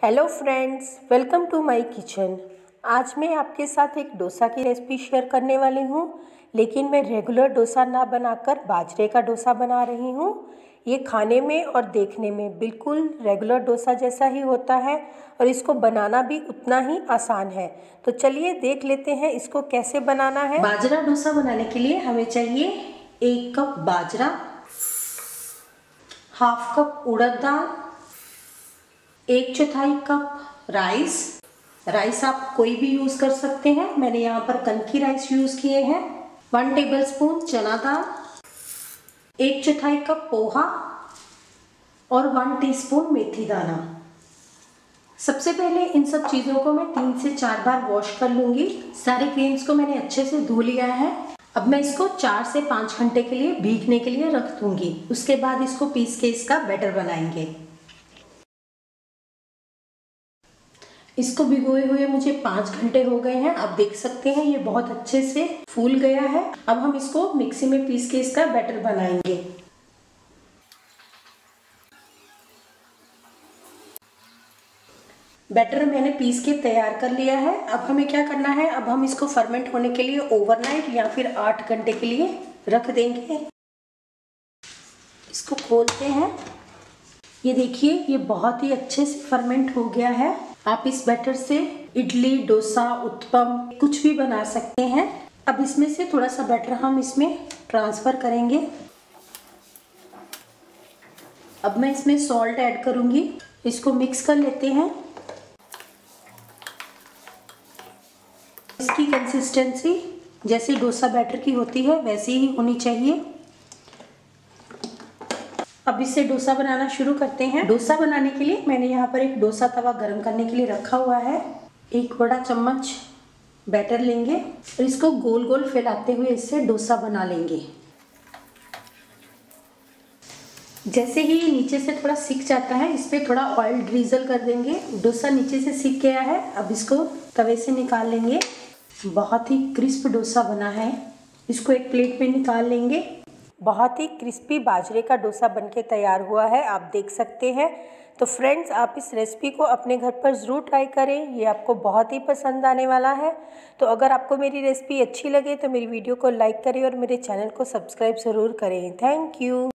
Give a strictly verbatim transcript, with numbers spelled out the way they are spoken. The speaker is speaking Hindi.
Hello friends, welcome to my kitchen. आज मैं आपके साथ एक डोसा की रेसिपी शेयर करने वाली हूँ, लेकिन मैं रेगुलर डोसा ना बनाकर बाजरे का डोसा बना रही हूँ। ये खाने में और देखने में बिल्कुल रेगुलर डोसा जैसा ही होता है और इसको बनाना भी उतना ही आसान है। तो चलिए देख लेते हैं इसको कैसे बनाना है। बाजरा डोसा बनाने के लिए हमें चाहिए एक कप बाजरा, हाफ कप उड़द दाल, एक चौथाई कप राइस। राइस आप कोई भी यूज़ कर सकते हैं, मैंने यहाँ पर कनकी राइस यूज़ किए हैं। वन टेबलस्पून चना दाल, एक चौथाई कप पोहा और वन टीस्पून मेथी दाना। सबसे पहले इन सब चीज़ों को मैं तीन से चार बार वॉश कर लूँगी। सारे ग्रेन्स को मैंने अच्छे से धो लिया है। अब मैं इसको चार से पाँच घंटे के लिए भीगने के लिए रख दूँगी। उसके बाद इसको पीस के इसका बैटर बनाएंगे। इसको भिगोए हुए मुझे पाँच घंटे हो गए हैं। आप देख सकते हैं ये बहुत अच्छे से फूल गया है। अब हम इसको मिक्सी में पीस के इसका बैटर बनाएंगे। बैटर मैंने पीस के तैयार कर लिया है। अब हमें क्या करना है, अब हम इसको फर्मेंट होने के लिए ओवरनाइट या फिर आठ घंटे के लिए रख देंगे। इसको खोलते हैं। ये देखिए ये बहुत ही अच्छे से फर्मेंट हो गया है। आप इस बैटर से इडली, डोसा, उत्पम कुछ भी बना सकते हैं। अब इसमें से थोड़ा सा बैटर हम इसमें ट्रांसफ़र करेंगे। अब मैं इसमें सॉल्ट ऐड करूँगी। इसको मिक्स कर लेते हैं। इसकी कंसिस्टेंसी जैसे डोसा बैटर की होती है वैसी ही होनी चाहिए। अब इससे डोसा बनाना शुरू करते हैं। डोसा बनाने के लिए मैंने यहाँ पर एक डोसा तवा गरम करने के लिए रखा हुआ है। एक बड़ा चम्मच बैटर लेंगे और इसको गोल गोल फैलाते हुए इससे डोसा बना लेंगे। जैसे ही ये नीचे से थोड़ा सिक जाता है, इस पर थोड़ा ऑयल ड्रीजल कर देंगे। डोसा नीचे से सिक गया है। अब इसको तवे से निकाल लेंगे। बहुत ही क्रिस्प डोसा बना है। इसको एक प्लेट में निकाल लेंगे। बहुत ही क्रिस्पी बाजरे का डोसा बनके तैयार हुआ है, आप देख सकते हैं। तो फ्रेंड्स, आप इस रेसिपी को अपने घर पर ज़रूर ट्राई करें, ये आपको बहुत ही पसंद आने वाला है। तो अगर आपको मेरी रेसिपी अच्छी लगे तो मेरी वीडियो को लाइक करें और मेरे चैनल को सब्सक्राइब ज़रूर करें। Thank you.